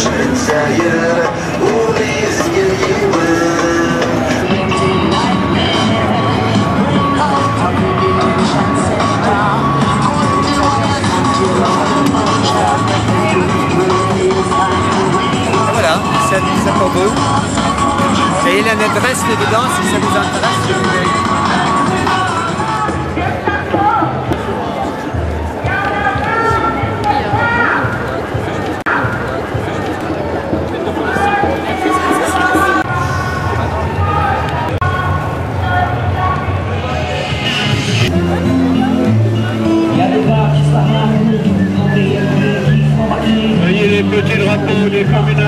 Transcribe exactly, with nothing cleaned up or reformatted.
intérieur où les escaliers Voilà, ça, ça pour vous. Et il y a une adresse dedans si ça vous intéresse. Voyez les petits drapeaux des communards.